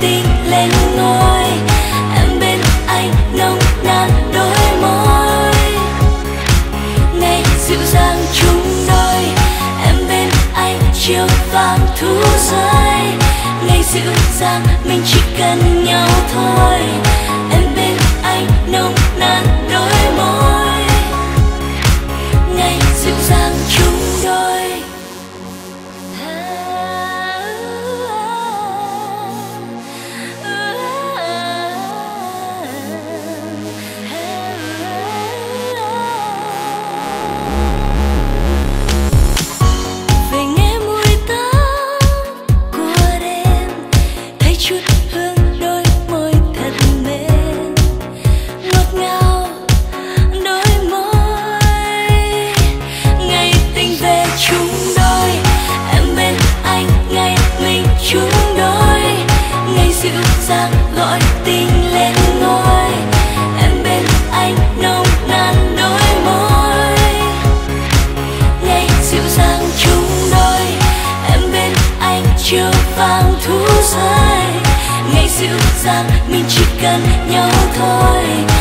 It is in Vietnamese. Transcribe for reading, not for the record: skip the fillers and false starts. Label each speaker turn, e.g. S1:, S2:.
S1: tình lên ngôi. Em bên anh nồng nàn đôi môi, ngày dịu dàng chung đôi. Em bên anh chiều vàng thu rơi, ngày dịu dàng mình chỉ cần nhau thôi. Em bên anh nồng nàn đôi môi, ngày dịu dàng chung đôi. Về nghe mùi tóc của đêm, thấy chút hương đôi môi thật mềm, ngọt ngào đôi môi. Ngày tình về chung đôi, em bên anh ngày mình chung đôi. Ngày dịu dàng gọi tình lên ngôi, em bên anh nồng nàn đôi môi. Ngày dịu dàng chung đôi, em bên anh chiều vàng thu rơi, ngày dịu dàng mình chỉ cần nhau thôi.